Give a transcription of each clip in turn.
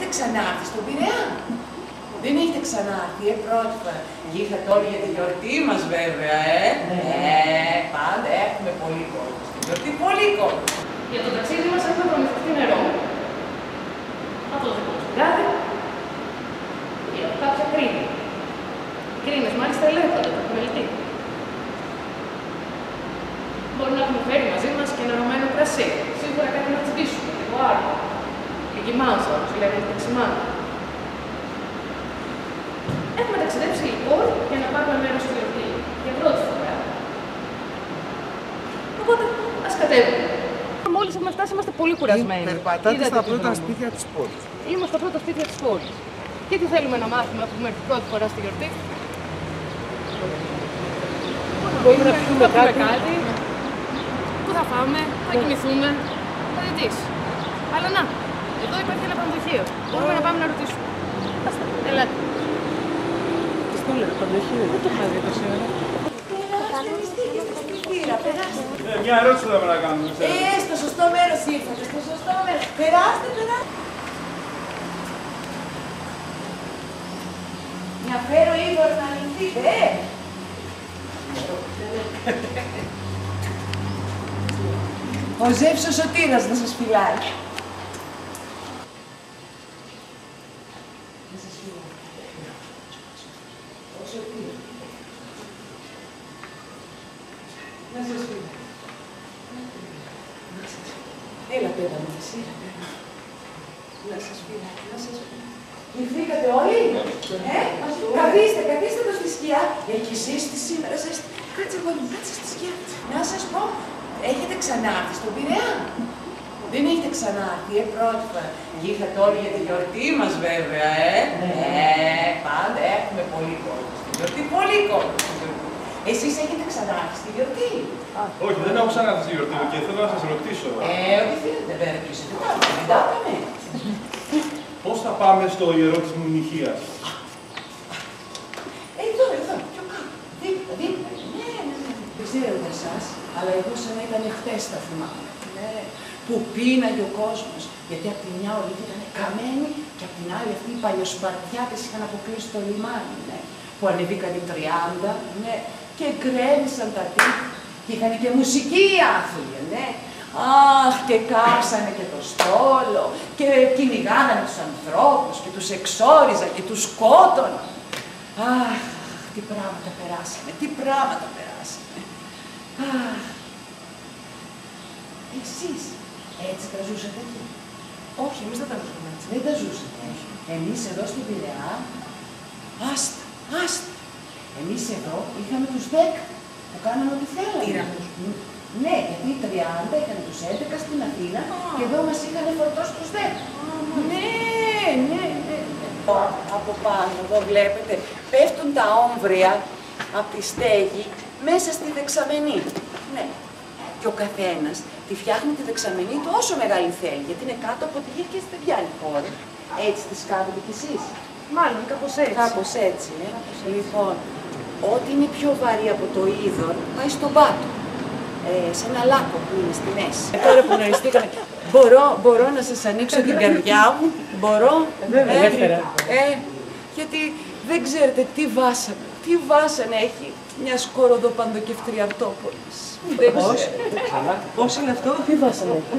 ξανάρθει στον Πειραιά? Δεν έχετε ξανάρθει, πρώτη φορά. Και ήρθατε όλοι για τη γιορτή μας βέβαια, πάντα έχουμε πολύ κόσμο στην γιορτή, πολύ κόσμο. Για το ταξίδι μας έχουμε προμηθευτεί νερό. Από το δικό μας πηγάδι. Και κάποια κρίνη. Οι κρίνες μάλιστα ελέγχονται από το μελιτή. Μπορεί να έχουμε φέρει μαζί μας και νερωμένο κρασί. Σίγουρα κάτι να τσιμπήσουμε, λίγο άλλο. Λιγιμάνσα, όπως λέγεται ταξιμάντα. Έχουμε ταξιδέψει λοιπόν για να πάρουμε μέρος στη γιορτή για πρώτη φορά. Οπότε ας κατέβουμε. Μόλις έχουμε φτάσει, είμαστε πολύ κουρασμένοι. Περπατάτε στα πρώτα σπίτια της πόλης. Είμαστε στα πρώτα σπίτια της πόλης. Και τι θέλουμε να μάθουμε αφού έχουμε έρθει πρώτη φορά στη γιορτή? Μπορούμε να πιούμε κάτι. Πού θα πάμε, θα κοιμηθούμε, θα δεις. Αλλά να, εδώ υπάρχει ένα πανδοχείο. Μπορούμε να πάμε να ρωτήσουμε. Ελάτε. Τι το λέω, πανδοχείο, δεν το είχα δει τόση ώρα. Μια ερώτηση θα πρέπει να κάνουμε. Στο σωστό μέρος ήρθατε, στο σωστό μέρος. Περάστε, περάστε. Να φέρω λίγο να ανοιχτείτε, Ο Ζεύς ο Σωτήρας να σας φυλάει. Να σας φυλάει. Ο Σωτήρας. Να σας φυλάει. Έλα πέρα μου, εσύ. Να σας φυλάει, να σας φυλάει. Ήρθήκατε όλοι, καθίστε, καθίστε εδώ στη σκιά. Έχει ζήσει σήμερα, ζέστη. Κάτσε εγώ, κάτσε στη σκιά. Να σας πω, έχετε ξανάρθει στον Πειραιά? Δεν έχετε ξανάρθει, πρώτη φορά. Και ήρθατε όλοι για τη γιορτή μας βέβαια, πάντα έχουμε πολύ κόσμο στη γιορτή, πολύ κόσμο στη γιορτή. Εσείς έχετε ξανάρθει στη γιορτή? Όχι, δεν έχω ξανάρθει στη γιορτή και θέλω να σας ρωτήσω. Ό,τι θέλετε, δεν ρωτήσετε, δεν τα είπαμε. Πώς θα πάμε στο ιερό της Μουνιχίας? Εδώ, πιο κάτω. Δίπλα, δίπλα. Ναι. Δεν ξέρω για εσάς, αλλά εγώ σαν να ήταν χτες τα θυμάμαι. Ναι. Που πίναγε ο κόσμος. Γιατί απ' τη μια όλη ήταν καμένη και απ' την άλλη αυτοί οι παλιοσπαρτιάτες είχαν αποκλείσει το λιμάνι. Ναι. Που ανεβήκαν οι 30, ναι. Και γκρέμισαν τα τείχη. Και είχαν και μουσική οι άθλοι, ναι. Αχ, και κάψανε και το στόλο και κυνηγάγανε τους ανθρώπους και τους εξόριζαν και τους σκότωναν. Αχ, τι πράγματα περάσαμε, τι πράγματα περάσαμε. Αχ, εσείς έτσι τα ζούσατε εκεί? Όχι, εμείς δεν τα ζούσαμε έτσι. Δεν τα ζούσατε. Εμείς εδώ στην Πειραιά, άστα, άστα. Εμείς εδώ είχαμε τους 10 που κάναμε ό,τι θέλαμε. Τύραννους. Ναι, γιατί οι 30 είχαν τους 11 στην Αθήνα και εδώ μας είχαν φορτώσει τους 10. Ναι. Από πάνω, εδώ βλέπετε, πέφτουν τα όμβρια από τη στέγη μέσα στη δεξαμενή. Ναι. Και ο καθένας τη φτιάχνει τη δεξαμενή του όσο μεγάλη θέλει, γιατί είναι κάτω από τη γη και δεν πιάνει χώρο. Έτσι τις κάνετε κι εσείς? Μάλλον, κάπως έτσι. Κάπως έτσι, Λοιπόν, ό,τι είναι πιο βαρύ από το είδωρ πάει στον πάτο. Σε ένα λάκκο που είναι στη μέση. Τώρα που γνωριστήκαμε, μπορώ να σας ανοίξω την καρδιά μου, μπορώ. Ελεύθερα. Γιατί δεν ξέρετε τι βάσανα έχει μια Κοροδοπανδοκευτριαρτόπολης. Δεν ξέρω. Πώς είναι αυτό? Τι βάσανα έχει,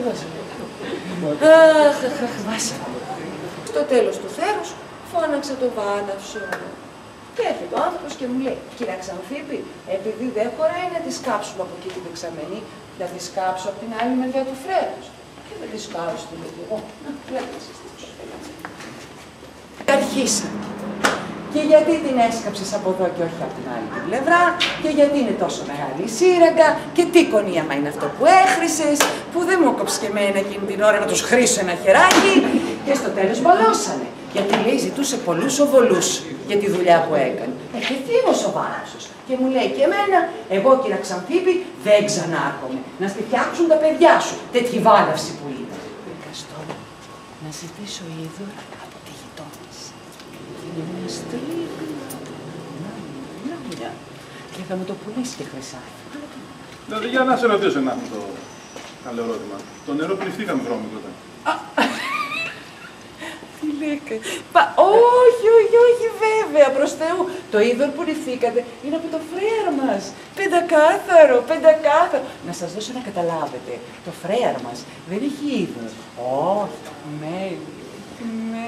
Αχ, βάσανα. Στο τέλος του θέρους φώναξα το βάναυσο. Και έρχεται ο άνθρωπος και μου λέει, κυρία Ξανθίπη, επειδή δεν χωράει να τη σκάψουμε από εκεί τη δεξαμενή, να τη σκάψω από την άλλη μεριά του φρέδους. Και δεν τη σκάψω, του λέω εγώ. Να, βλέπετε εσείς τι ψωφέλατε. Αρχίσαμε. Και γιατί την έσκαψες από εδώ και όχι από την άλλη την πλευρά, και γιατί είναι τόσο μεγάλη η σύραγγα, και τι κονίαμα είναι αυτό που έχρισες, που δεν μου έκοψε και εμένα εκείνη την ώρα να τους χρήσω ένα χεράκι. Και στο τέλος μπαλώσανε. Γιατί λέει ζητούσε πολλούς οβολούς για τη δουλειά που έκανε. Και θύμος ο βάναυσος. Και μου λέει και εμένα, εγώ κυρία Ξανθίπη δεν ξανάρχομαι. Να στη φτιάξουν τα παιδιά σου. Τέτοιη βάναυση που είναι. Βρήκα στόμα να ζητήσω είδωρ από τη γειτόνισσα. Είναι μια στρίγλα. Να. Και θα μου το πουλήσει και χρυσάφι. Δηλαδή, για να σε ρωτήσω ένα καλό ερώτημα. Το νερό πληστήκαμε βρώμικο τότε. Τι γυναίκα. Όχι, όχι, όχι, βέβαια, προς Θεού. Το είδωρ που ρηθήκατε είναι από το φρέαρ μας. Πεντακάθαρο, πεντακάθαρο. Να σας δώσω να καταλάβετε, το φρέαρ μας δεν έχει είδωρ. Όχι, μέλι,